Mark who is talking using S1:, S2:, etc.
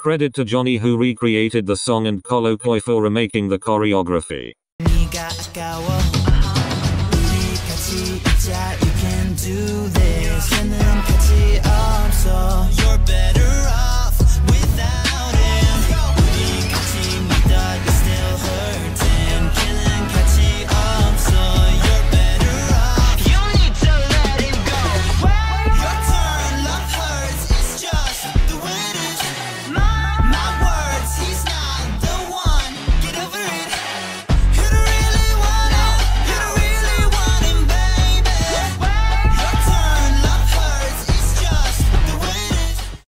S1: Credit to Johnny who recreated the song and Kolokoi for remaking the choreography.
S2: 네가 아까워 우리 같이 있자 you can do this